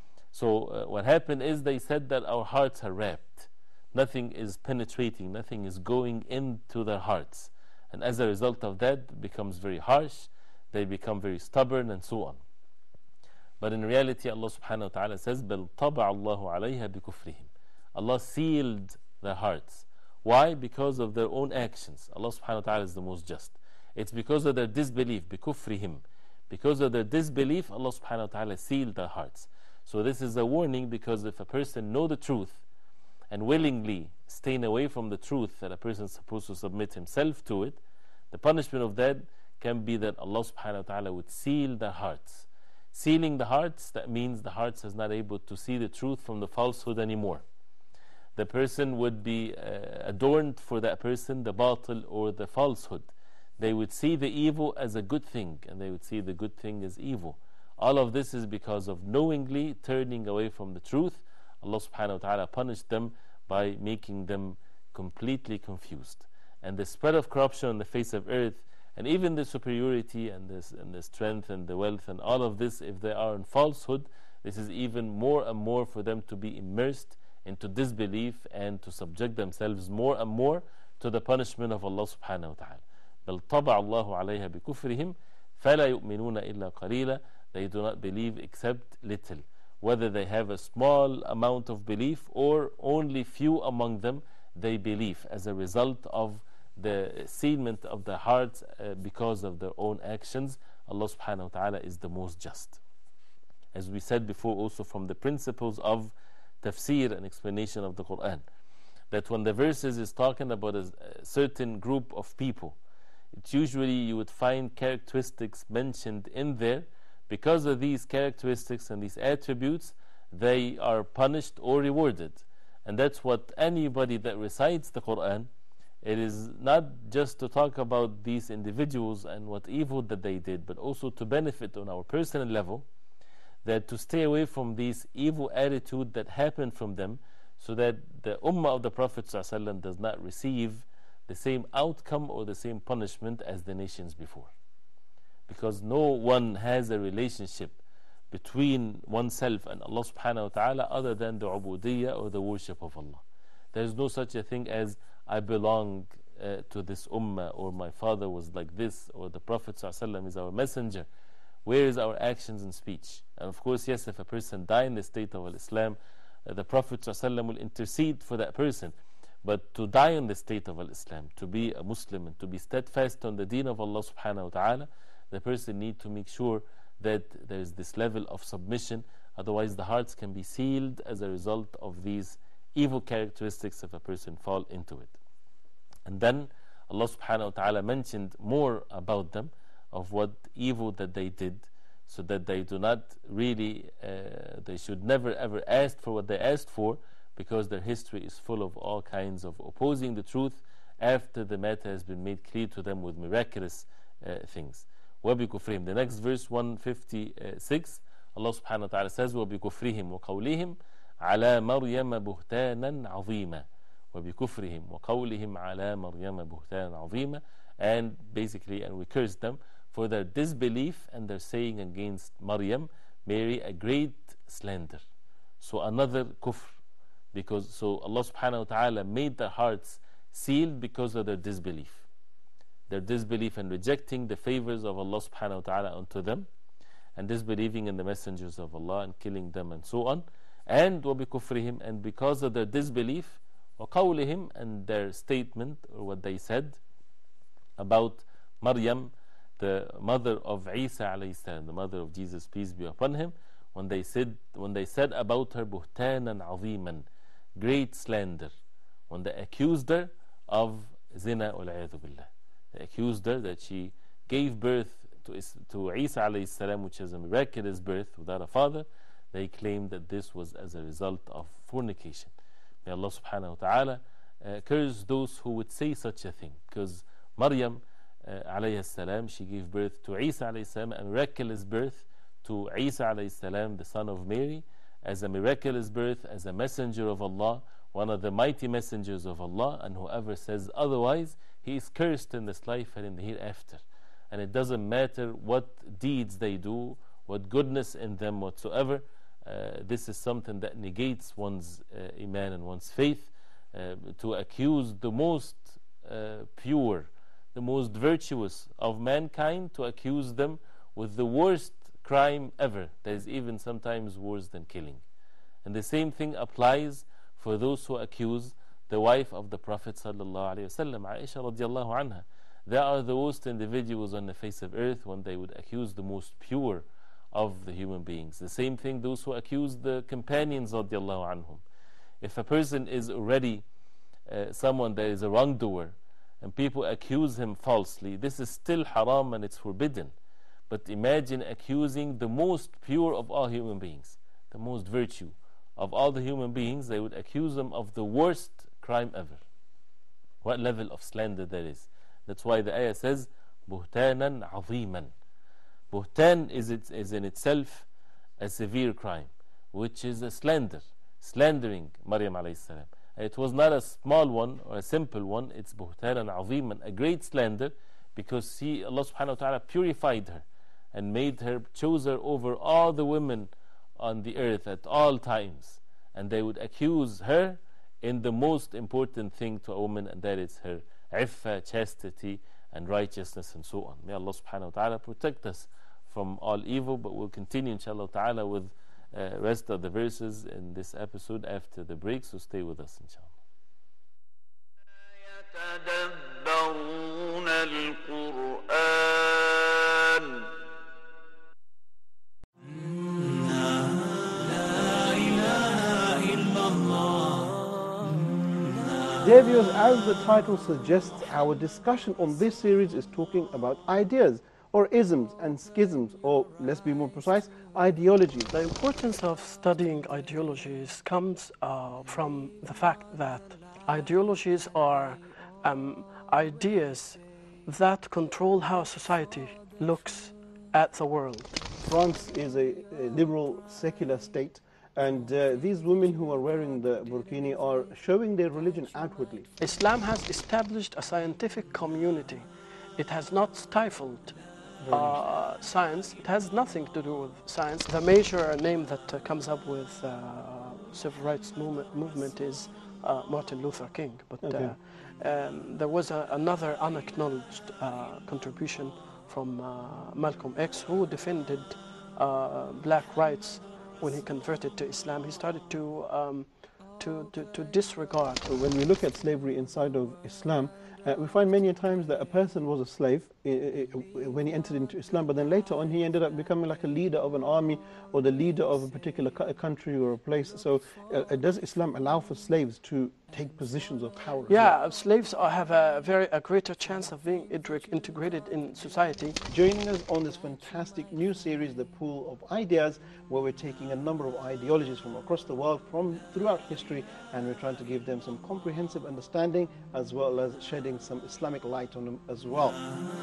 So uh, what happened is they said that our hearts are wrapped. Nothing is penetrating, nothing is going into their hearts. And as a result of that, it becomes very harsh, they become very stubborn and so on. But in reality, Allah subhanahu wa ta'ala says, بَلْ طَبَعَ اللَّهُ عَلَيْهَا بِكُفْرِهِمْ. Allah sealed their hearts. Why? Because of their own actions. Allah subhanahu wa ta'ala is the most just. It's because of their disbelief, بِكُفْرِهِمْ. Because of their disbelief, Allah subhanahu wa ta'ala sealed their hearts. So this is a warning, because if a person know the truth and willingly staying away from the truth that a person is supposed to submit himself to it, the punishment of that can be that Allah subhanahu wa ta'ala would seal their hearts. Sealing the hearts, that means the hearts is not able to see the truth from the falsehood anymore. The person would be uh, adorned for that person, the batil or the falsehood. They would see the evil as a good thing, and they would see the good thing as evil. All of this is because of knowingly turning away from the truth. Allah subhanahu wa ta'ala punished them by making them completely confused. And the spread of corruption on the face of earth, and even the superiority and, this, and the strength and the wealth and all of this, if they are in falsehood, this is even more and more for them to be immersed into disbelief and to subject themselves more and more to the punishment of Allah subhanahu wa ta'ala. بل طبع الله عليها بكفرهم فلا يؤمنون إلا قليلا. They do not believe except little. Whether they have a small amount of belief or only few among them, they believe as a result of the sealment of their hearts uh, because of their own actions. Allah subhanahu wa ta'ala is the most just. As we said before, also from the principles of tafsir and explanation of the Quran, that when the verses is talking about a, a certain group of people, it's usually you would find characteristics mentioned in there. Because of these characteristics and these attributes, they are punished or rewarded. And that's what anybody that recites the Quran, it is not just to talk about these individuals and what evil that they did, but also to benefit on our personal level, that to stay away from these evil attitude that happened from them, so that the ummah of the Prophet ﷺ does not receive the same outcome or the same punishment as the nations before. Because no one has a relationship between oneself and Allah subhanahu wa ta'ala other than the ubudiyyah or the worship of Allah. There is no such a thing as I belong uh, to this ummah, or my father was like this, or the Prophet ﷺ is our messenger. Where is our actions and speech? And of course, yes, if a person dies in the state of Islam, uh, the Prophet ﷺ will intercede for that person. But to die in the state of Islam, to be a Muslim and to be steadfast on the deen of Allah subhanahu wa ta'ala, the person needs to make sure that there is this level of submission. Otherwise the hearts can be sealed as a result of these evil characteristics if a person fall into it. And then Allah subhanahu wa ta'ala mentioned more about them, of what evil that they did, so that they do not really uh, they should never ever ask for what they asked for, because their history is full of all kinds of opposing the truth after the matter has been made clear to them with miraculous uh, things. وَبِكُفْرِهِمْ. The next verse, one fifty-six, Allah subhanahu wa ta'ala says, وَبِكُفْرِهِمْ وَقَوْلِهِمْ عَلَى مَرْيَمَ بُهْتَانًا عَظِيمًا. وَبِكُفْرِهِمْ وَقَوْلِهِمْ عَلَى مَرْيَمَ بُهْتَانًا عَظِيمًا. And basically, and we curse them for their disbelief and their saying against Maryam, Mary, a great slander. So another kufr, because so Allah subhanahu wa ta'ala made their hearts sealed because of their disbelief. Their disbelief and rejecting the favors of Allah subhanahu wa ta'ala unto them, and disbelieving in the messengers of Allah and killing them and so on. And وَبِكُفْرِهِمْ, and because of their disbelief, وَقَوْلِهِمْ, and their statement or what they said about Maryam, the mother of Isa alayhi salam, the mother of Jesus, peace be upon him, when they said when they said about her buhtanan aziman, great slander, when they accused her of zina wal-'iyadhu billah. They accused her that she gave birth to, to Isa alayhi salam, which is a miraculous birth without a father. They claimed that this was as a result of fornication. May Allah subhanahu wa ta'ala uh, curse those who would say such a thing, because Maryam uh, alayhi salam, she gave birth to Isa alayhi salam, a miraculous birth to Isa alayhi salam, the son of Mary, as a miraculous birth, as a messenger of Allah, one of the mighty messengers of Allah, and whoever says otherwise, he is cursed in this life and in the hereafter. And it doesn't matter what deeds they do, what goodness in them whatsoever, uh, this is something that negates one's uh, iman and one's faith. Uh, to accuse the most uh, pure, the most virtuous of mankind, to accuse them with the worst crime ever, that is even sometimes worse than killing. And the same thing applies for those who accuse the wife of the Prophet sallallahu alaihi wasallam, Aisha radiallahu anha. They are the worst individuals on the face of earth when they would accuse the most pure of the human beings. The same thing those who accuse the companions radiallahu anhum. If a person is already uh, someone that is a wrongdoer and people accuse him falsely, this is still haram and it's forbidden. But imagine accusing the most pure of all human beings, the most virtue of all the human beings. They would accuse them of the worst crime ever. What level of slander that is. That's why the ayah says buhtanan aziman. Buhtan is, it, is in itself a severe crime, which is a slander. slandering Maryam alayhi salam. It was not a small one or a simple one. It's buhtanan aziman, a great slander, because he, Allah subhanahu wa ta'ala purified her and made her, chose her over all the women on the earth at all times. And they would accuse her in the most important thing to a woman, and that is her iffa, chastity, and righteousness, and so on. May Allah subhanahu wa ta'ala protect us from all evil. But we'll continue inshallah ta'ala with uh, rest of the verses in this episode after the break, so stay with us inshallah. Dear viewers, as the title suggests, our discussion on this series is talking about ideas or isms and schisms, or let's be more precise, ideologies. The importance of studying ideologies comes uh, from the fact that ideologies are um, ideas that control how society looks at the world. France is a, a liberal secular state, and uh, these women who are wearing the burkini are showing their religion outwardly. Islam has established a scientific community. It has not stifled uh, science. It has nothing to do with science. The major name that uh, comes up with uh, civil rights movement, movement is uh, Martin Luther King. But Okay. uh, um, there was a, another unacknowledged uh, contribution from uh, Malcolm X, who defended uh, black rights when he converted to Islam. He started to, um, to, to, to disregard. So when we look at slavery inside of Islam, uh, we find many times that a person was a slave uh, uh, when he entered into Islam, but then later on he ended up becoming like a leader of an army or the leader of a particular co- country or a place. So uh, does Islam allow for slaves to take positions of power? Yeah, slaves are, have a very a greater chance of being integrated in society. Joining us on this fantastic new series, The Pool of Ideas, where we're taking a number of ideologies from across the world, from throughout history, and we're trying to give them some comprehensive understanding as well as shedding some Islamic light on them as well.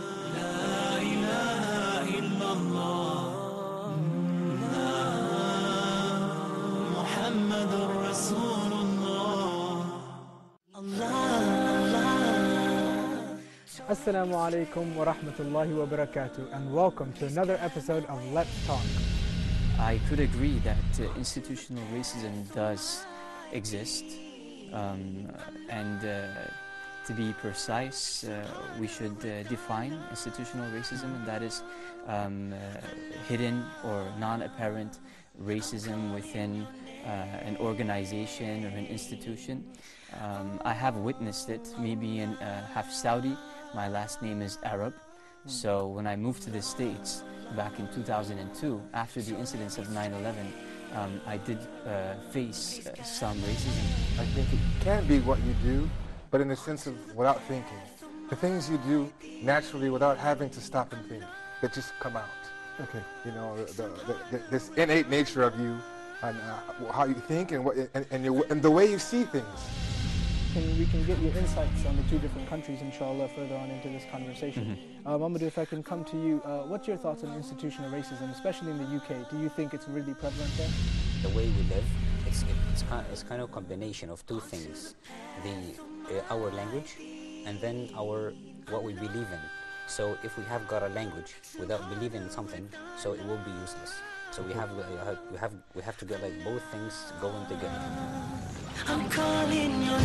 Assalamu alaikum wa rahmatullahi wa barakatuh, and welcome to another episode of Let's Talk. I could agree that uh, institutional racism does exist, um, and uh, to be precise, uh, we should uh, define institutional racism, and that is um, uh, hidden or non-apparent racism within uh, an organization or an institution. Um, I have witnessed it, maybe in uh, half Saudi. My last name is Arab, so when I moved to the States back in two thousand two, after the incidents of nine eleven, um, I did uh, face uh, some racism. I think it can be what you do, but in the sense of without thinking. The things you do naturally without having to stop and think, that just come out. Okay. You know, the, the, the, this innate nature of you, and uh, how you think, and what, and, and, your, and the way you see things. Can, we can get your insights on the two different countries, inshallah, further on into this conversation. Mm-hmm. uh, Mamadou, if I can come to you, uh, what's your thoughts on institutional racism, especially in the U K? Do you think it's really prevalent there? The way we live, it's, it's, kind, it's kind of a combination of two things. The, uh, our language, and then our what we believe in. So if we have got a language without believing in something, so it will be useless. So we have, uh, we have, we have to get like both things going together. I'm calling your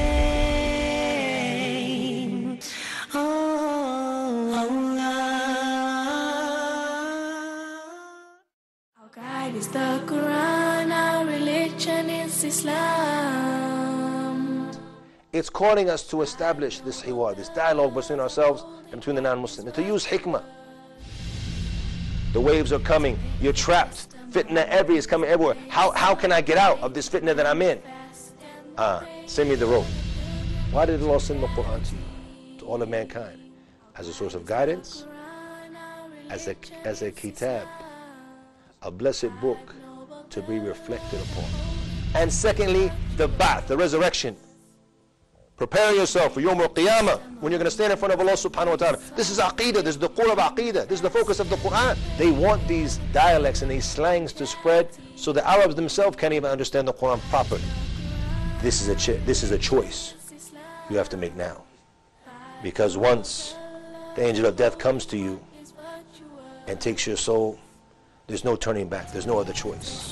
name, oh Allah. Our guide is the Quran, our religion is Islam. It's calling us to establish this hiwar, this dialogue between ourselves and between the non-Muslims, and to use hikmah. The waves are coming, you're trapped, fitna every is coming everywhere. How, how can I get out of this fitna that I'm in? Ah, send me the rope. Why did Allah send the Quran to you, to all of mankind? As a source of guidance, as a, as a kitab, a blessed book to be reflected upon. And secondly, the ba'ath, the resurrection. Prepare yourself for Yawm al-Qiyamah, when you're going to stand in front of Allah subhanahu wa ta'ala. This is Aqeedah, this is the core of Aqeedah, this is the focus of the Quran. They want these dialects and these slangs to spread so the Arabs themselves can't even understand the Quran properly. This is a, ch this is a choice you have to make now. Because once the angel of death comes to you and takes your soul, there's no turning back, there's no other choice.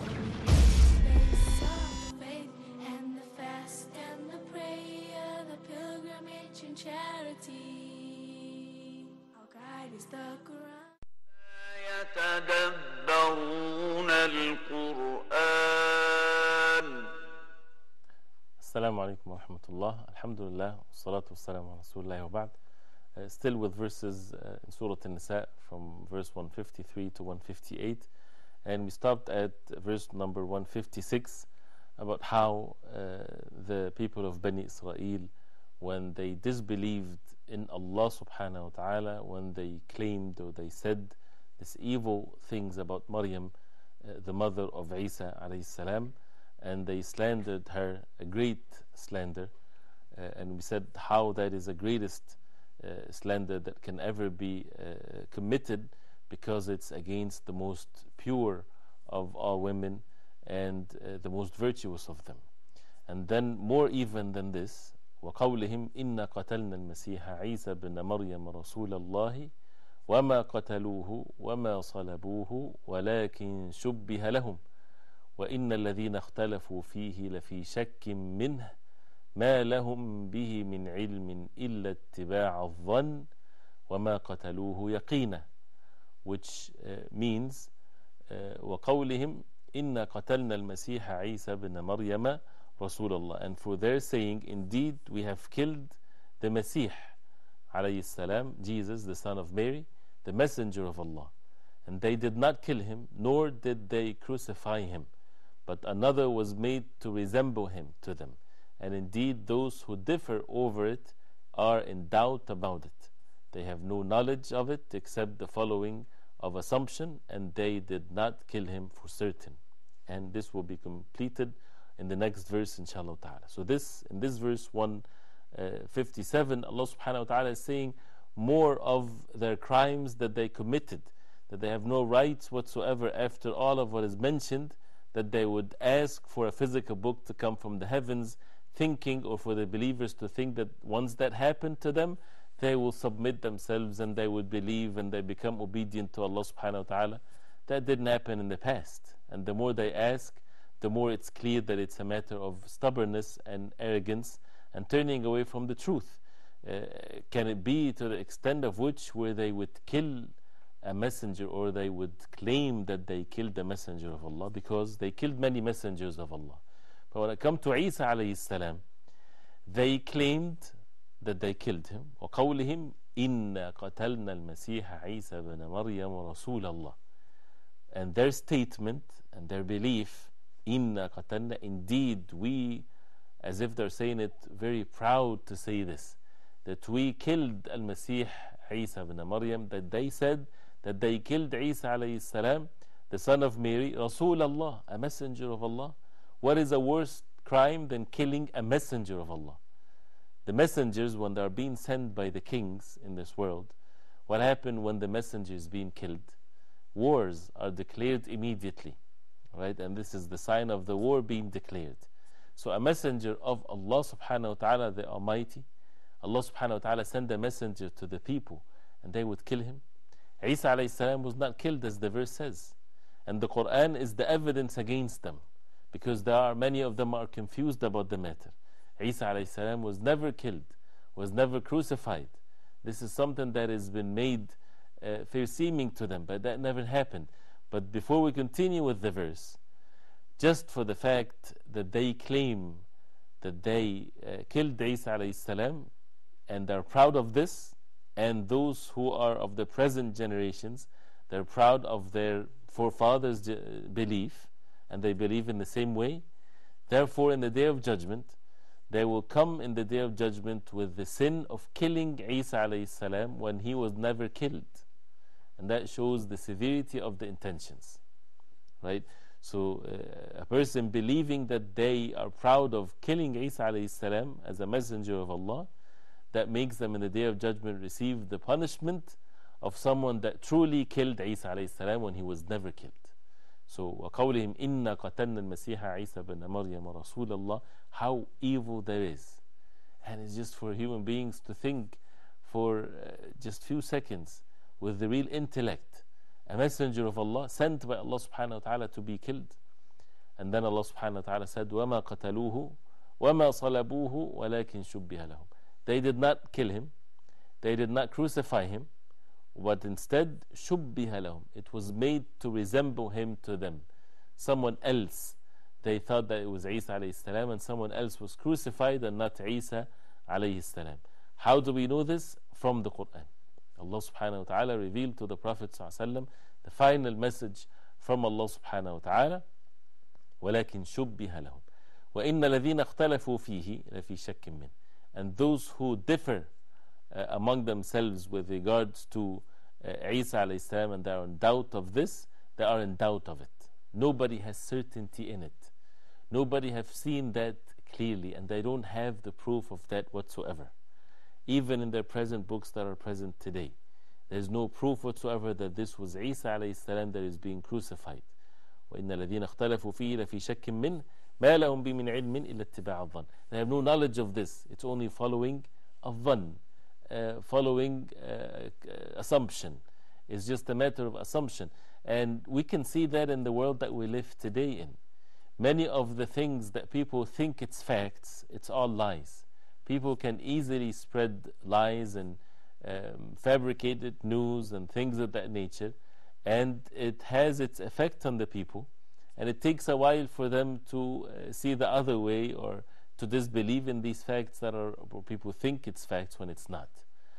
Assalamu alaikum wa rahmatullah. Alhamdulillah, salatu wassalamu ala rasulillah wa ba'd. Uh, still with verses uh, in Surat An-Nisaa from verse one fifty-three to one fifty-eight, and we stopped at verse number one fifty-six about how uh, the people of Bani Israel, when they disbelieved in Allah subhanahu wa ta'ala, when they claimed or they said these evil things about Maryam, uh, the mother of Isa alayhi salam, and they slandered her a great slander, uh, and we said how that is the greatest uh, slander that can ever be uh, committed, because it's against the most pure of all women and uh, the most virtuous of them. And then more even than this, وَقَوْلِهِمْ إِنَّا قَتَلْنَا الْمَسِيحَ عِيسَى بْنَ مَرْيَمَ رَسُولَ اللَّهِ وَمَا قَتَلُوهُ وَمَا صَلَبُوهُ وَلَكِنْ شُبِّهَ لَهُمْ وَإِنَّ الَّذِينَ اخْتَلَفُوا فِيهِ لَفِي شَكٍّ مِّنْهِ مَا لَهُمْ بِهِ مِنْ عِلْمٍ إِلَّا اتِّبَاعَ الظَّنِّ وَمَا قَتَلُوهُ يَقِينًا, which uh, means uh, وَقَوْلِهِمْ إِنَّا قَتَلْنَا الْمَسِيحَ عِيسَى بْنَ مَرْيَمَ رَسُولَ اللَّهِ, and for their saying, indeed we have killed the Masih alayhi salam, Jesus the son of Mary, the messenger of Allah, and they did not kill him, nor did they crucify him, but another was made to resemble him to them, and indeed those who differ over it are in doubt about it. They have no knowledge of it except the following of assumption, and they did not kill him for certain. And this will be completed in the next verse, inshallah ta'ala. So this, in this verse one fifty-seven, Allah subhanahu wa ta'ala is saying more of their crimes that they committed, that they have no rights whatsoever after all of what is mentioned, that they would ask for a physical book to come from the heavens, thinking, or for the believers to think that once that happened to them, they will submit themselves and they would believe and they become obedient to Allah subhanahu wa ta'ala. That didn't happen in the past, and the more they ask, the more it's clear that it's a matter of stubbornness and arrogance and turning away from the truth. Uh, can it be to the extent of which where they would kill a messenger, or they would claim that they killed the messenger of Allah, because they killed many messengers of Allah. But when it comes to Isa alayhi salam, they claimed that they killed him. وَقَوْلِهِمْ إِنَّا قَتَلْنَا الْمَسِيحَ عِيسَى بْنَ مَرْيَمَ رَسُولَ اللَّهِ, and their statement and their belief, إِنَّا قَتَلْنَا, indeed we, as if they're saying it very proud to say this, that we killed al-Masih Isa ibn Maryam, that they said that they killed Isa alayhi salam, the son of Mary, Rasul Allah, a messenger of Allah. What is a worse crime than killing a messenger of Allah? The messengers, when they are being sent by the kings in this world, what happened when the messenger is being killed? Wars are declared immediately, right? And this is the sign of the war being declared. So a messenger of Allah subhanahu wa ta'ala, the Almighty, Allah subhanahu wa ta'ala sent a messenger to the people and they would kill him. Isa alayhi salam was not killed, as the verse says, and the Quran is the evidence against them, because there are many of them are confused about the matter. Isa alayhi salam was never killed, was never crucified. This is something that has been made uh, fair seeming to them, but that never happened. But before we continue with the verse, just for the fact that they claim that they uh, killed Isa alayhi salam, and they're proud of this, and those who are of the present generations, they're proud of their forefathers' belief, and they believe in the same way. Therefore, in the Day of Judgment, they will come in the Day of Judgment with the sin of killing Isa alayhi salam when he was never killed. And that shows the severity of the intentions, right? So uh, a person believing that they are proud of killing Isa alayhi salam as a messenger of Allah, that makes them in the day of judgment receive the punishment of someone that truly killed Isa alayhi salam when he was never killed. So وَقَوْلِهِمْ إِنَّا قَتَلْنَا الْمَسِيحَ عِيسَى بْنَ مَرْيَمَ رَسُولَ اللَّهِ, how evil that is. And it's just for human beings to think for uh, just few seconds with the real intellect, a messenger of Allah sent by Allah subhanahu wa ta'ala to be killed. And then Allah subhanahu wa ta'ala said, وَمَا قَتَلُوهُ وَمَا صَلَبُوهُ وَلَكِنْ شُبِّهَ لَهُم. They did not kill him, they did not crucify him, but instead شُبِّهَ لَهُم, it was made to resemble him to them. Someone else, they thought that it was Isa alayhi salam, and someone else was crucified and not Isa alayhi salam. How do we know this? From the Quran. Allah subhanahu wa ta'ala revealed to the Prophet sallallahu alayhi wa sallam the final message from Allah subhanahu wa ta'ala, وَلَكِنْ شُبِّهَ لَهُمْ وَإِنَّ الَّذِينَ اخْتَلَفُوا فِيهِ لَفِي شَكٍّ مِّنْهِ. And those who differ uh, among themselves with regards to uh, Isa alayhi salam, and they are in doubt of this, they are in doubt of it. Nobody has certainty in it. Nobody have seen that clearly, and they don't have the proof of that whatsoever. Even in their present books that are present today, there's no proof whatsoever that this was Isa alayhi salam that is being crucified. وَإِنَّ الَّذِينَ اخْتَلَفُوا فِيهِ لَفِي شَكٍّ مِّنْهِ مَا لَهُمْ بِمِنْ عِلْمٍ إِلَّا اتِّبَاعَ الظَّنِّ. They have no knowledge of this. It's only following a dhann, uh, following uh, assumption. It's just a matter of assumption. And we can see that in the world that we live today in. Many of the things that people think it's facts, it's all lies. People can easily spread lies and um, fabricated news and things of that nature, and it has its effect on the people, and it takes a while for them to uh, see the other way, or to disbelieve in these facts that are, people think it's facts when it's not.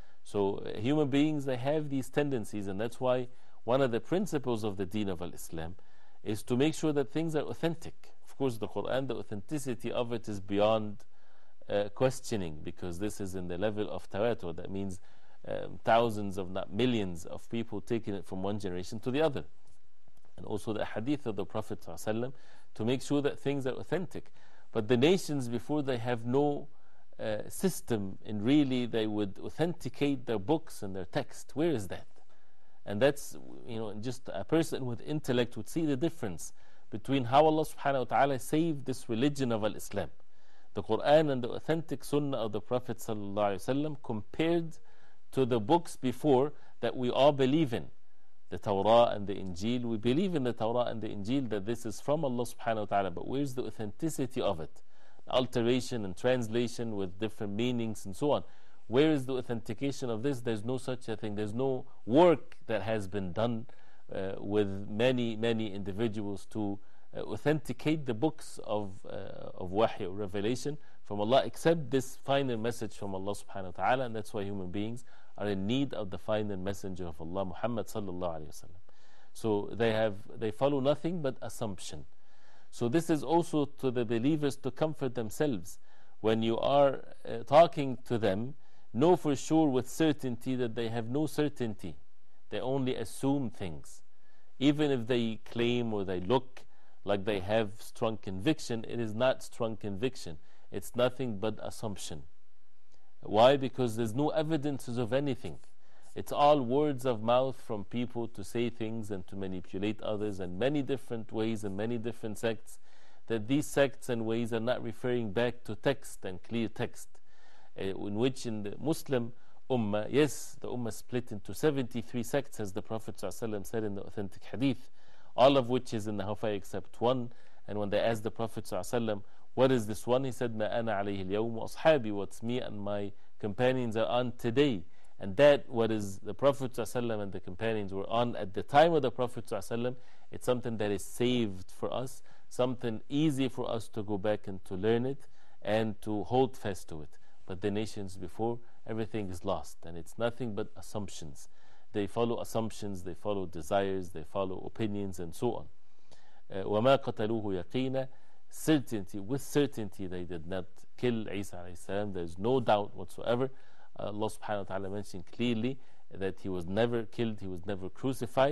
So uh, human beings, they have these tendencies, and that's why one of the principles of the deen of al-Islam is to make sure that things are authentic. Of course, the Quran, the authenticity of it is beyond uh, questioning, because this is in the level of tawatur. That means um, thousands, of not millions, of people taking it from one generation to the other. And also the hadith of the Prophet ﷺ to make sure that things are authentic. But the nations before, they have no uh, system in really they would authenticate their books and their text. Where is that? And that's, you know, just a person with intellect would see the difference between how Allah subhanahu wa ta'ala saved this religion of al-Islam, the Quran and the authentic sunnah of the Prophet sallallahu alaihi wasallam, compared to the books before that we all believe in, the Torah and the Injil. We believe in the Torah and the Injil that this is from Allah subhanahu wa ta'ala, but where's the authenticity of it? Alteration and translation with different meanings and so on. Where is the authentication of this? There's no such a thing. There's no work that has been done uh, with many, many individuals to uh, authenticate the books of, uh, of wahy or revelation from Allah, except this final message from Allah subhanahu wa ta'ala. And that's why human beings are in need of the final messenger of Allah, Muhammad sallallahu alayhi wa sallam. So they have, they follow nothing but assumption. So this is also to the believers to comfort themselves. When you are uh, talking to them, know for sure with certainty that they have no certainty. They only assume things. Even if they claim or they look like they have strong conviction, it is not strong conviction. It's nothing but assumption. Why? Because there's no evidences of anything. It's all words of mouth from people to say things and to manipulate others in many different ways and many different sects, that these sects and ways are not referring back to text and clear text. In which in the Muslim Ummah, yes, the Ummah split into seventy-three sects, as the Prophet ﷺ said in the authentic hadith, all of which is in the Hellfire except one. And when they asked the Prophet ﷺ, what is this one? He said, مَا أَنَا عَلَيْهِ الْيَوْمُ وَأَصْحَابِي, what's me and my companions are on today. And that what is the Prophet ﷺ and the companions were on at the time of the Prophet ﷺ, it's something that is saved for us, something easy for us to go back and to learn it and to hold fast to it. But the nations before, everything is lost, and it's nothing but assumptions. They follow assumptions, they follow desires, they follow opinions, and so on. uh, وَمَا قَتَلُوهُ يَقِينًا, certainty, with certainty they did not kill Isa alayhi salam. There's no doubt whatsoever. uh, Allah subhanahu wa ta'ala mentioned clearly that he was never killed, he was never crucified,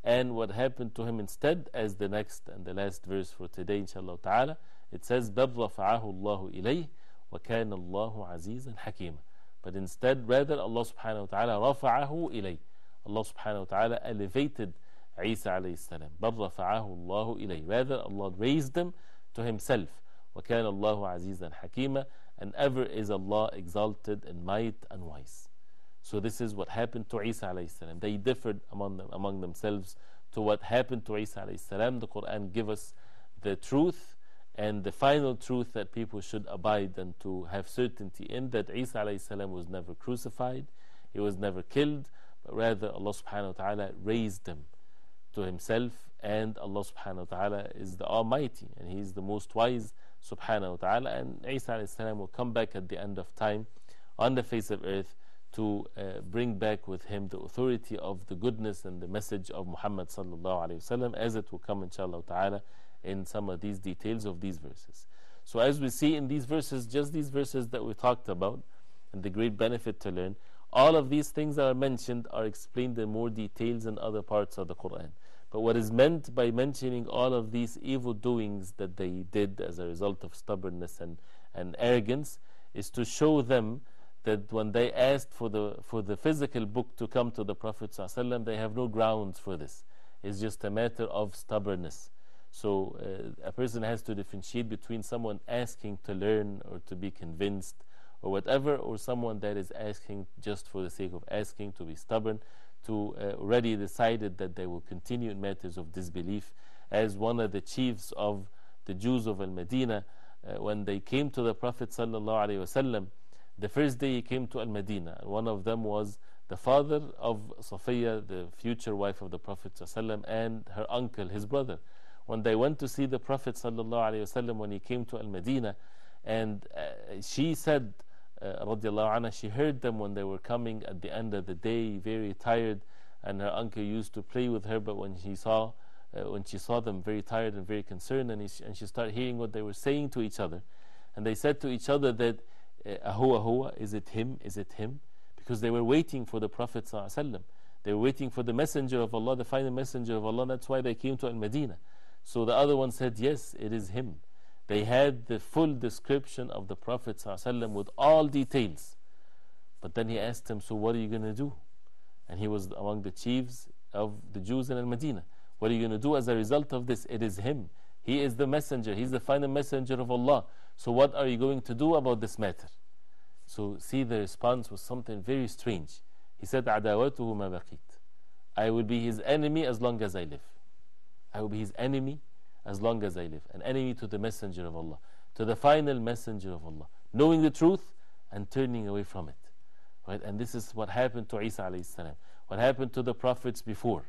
and what happened to him instead, as the next and the last verse for today, inshallah ta'ala. It says, بَلْ رَفَعَهُ اللَّهُ إِلَيْهِ وَكَانَ اللَّهُ عَزِيزًا حَكِيمًا. But instead, rather, Allah subhanahu wa ta'ala رَفَعَهُ إِلَيْهِ. Allah subhanahu wa ta'ala elevated Isa alayhi salam. بَلْ رَفَعَهُ اللَّهُ إِلَيْهِ. Rather, Allah raised him to Himself. وَكَانَ اللَّهُ عَزِيزًا حَكِيمًا. And ever is Allah exalted in might and wise. So this is what happened to Isa alayhi salam. They differed among them, among themselves to what happened to Isa alayhi salam. The Quran gives us the truth and the final truth that people should abide and to have certainty in, that Isa alayhi salam was never crucified, he was never killed, but rather Allah subhanahu wa ta'ala raised him to Himself, and Allah subhanahu wa ta'ala is the Almighty and He is the most wise subhanahu wa ta'ala, and Isa alayhi salam will come back at the end of time on the face of earth to uh, bring back with him the authority of the goodness and the message of Muhammad sallallahu alayhi wa sallam, as it will come inshallah ta'ala in some of these details of these verses. So as we see in these verses, just these verses that we talked about, and the great benefit to learn, all of these things that are mentioned are explained in more details in other parts of the Quran. But what is meant by mentioning all of these evil doings that they did as a result of stubbornness and, and arrogance is to show them that when they asked for the for the physical book to come to the Prophet ﷺ, they have no grounds for this. It's just a matter of stubbornness. So uh, a person has to differentiate between someone asking to learn or to be convinced or whatever, or someone that is asking just for the sake of asking, to be stubborn, to uh, already decided that they will continue in matters of disbelief. As one of the chiefs of the Jews of Al-Madinah, uh, when they came to the Prophet ﷺ, the first day he came to Al-Madinah, one of them was the father of Safiya, the future wife of the Prophet ﷺ, and her uncle, his brother. When they went to see the Prophet ﷺ when he came to Al-Madinah, and uh, she said, uh, radiallahu anha, she heard them when they were coming at the end of the day, very tired, and her uncle used to play with her, but when she saw uh, when she saw them very tired and very concerned, and, he, and she started hearing what they were saying to each other, and they said to each other that, Ahua, ahua, is it him, is it him? Because they were waiting for the Prophet ﷺ. They were waiting for the messenger of Allah, the final messenger of Allah. That's why they came to Al-Madinah. So the other one said, yes, it is him. They had the full description of the Prophet ﷺ with all details. But then he asked him, so what are you going to do? And he was among the chiefs of the Jews in Al-Madinah. What are you going to do as a result of this? It is him. He is the messenger. He's the final messenger of Allah. So what are you going to do about this matter? So see, the response was something very strange. He said, عَدَاوَتُهُ مَا بَقِيت. I will be his enemy as long as I live. I will be his enemy as long as I live. An enemy to the messenger of Allah, to the final messenger of Allah, knowing the truth and turning away from it. Right? And this is what happened to Isa alayhi salam, what happened to the prophets before.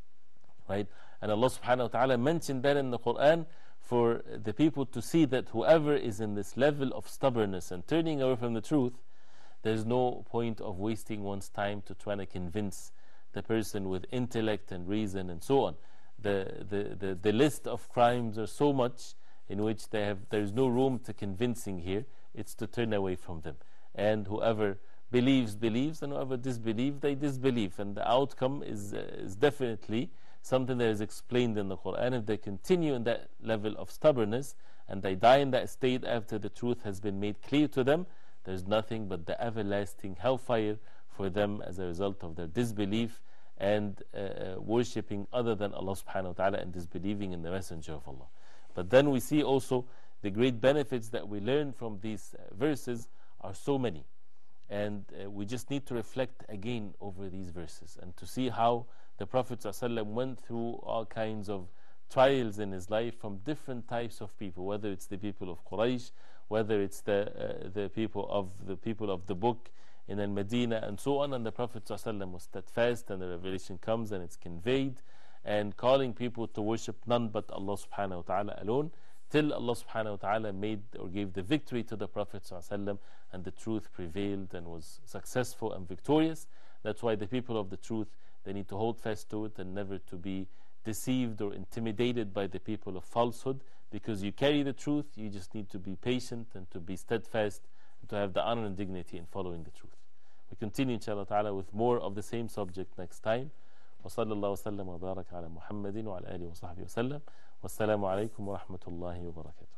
Right? And Allah subhanahu wa ta'ala mentioned that in the Quran for the people to see that whoever is in this level of stubbornness and turning away from the truth, there's no point of wasting one's time to try to convince the person with intellect and reason and so on. The, the, the, the list of crimes are so much in which they have, there's no room to convincing here. It's to turn away from them. And whoever believes, believes, and whoever disbelieves, they disbelieve. And the outcome is, uh, is definitely something that is explained in the Quran. If they continue in that level of stubbornness and they die in that state after the truth has been made clear to them, there's nothing but the everlasting hellfire for them as a result of their disbelief and uh, worshipping other than Allah subhanahu wa ta'ala and disbelieving in the messenger of Allah. But then we see also the great benefits that we learn from these uh, verses are so many, and uh, we just need to reflect again over these verses and to see how the Prophet ﷺ went through all kinds of trials in his life from different types of people, whether it's the people of Quraysh, whether it's the uh, the people of the people of the book in Al-Madinah and so on. And the Prophet ﷺ was steadfast, and the revelation comes and it's conveyed, and calling people to worship none but Allah subhanahu wa ta'ala alone, till Allah subhanahu wa ta'ala made or gave the victory to the Prophet ﷺ, and the truth prevailed and was successful and victorious. That's why the people of the truth, they need to hold fast to it and never to be deceived or intimidated by the people of falsehood, because you carry the truth. You just need to be patient and to be steadfast and to have the honor and dignity in following the truth. We continue inshallah ta'ala with more of the same subject next time. وصلى الله وسلم وبارك على محمد وعلى آله وصحبه وسلم، والسلام عليكم ورحمة الله وبركاته.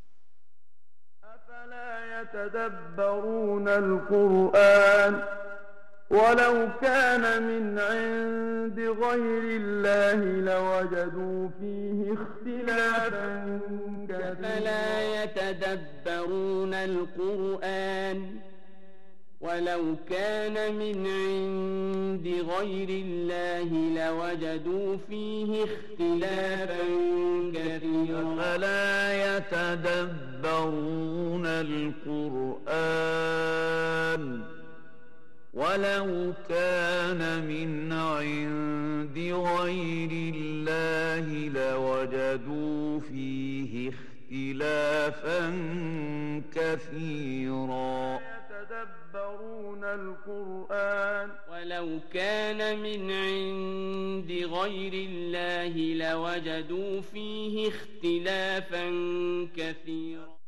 أفلا يتدبرون القرآن ولو كان من عند غير الله لوجدوا فيه اختلافا كثيرا. أفلا يتدبرون القرآن ولو كان من عند غير الله لوجدوا فيه اختلافا كثيرا. أفلا يتدبرون القرآن ولو كان من عند غير الله لوجدوا فيه اختلافا كثيرا. يتدبرون القرآن ولو كان من عند غير الله لوجدوا فيه اختلافا كثيرا.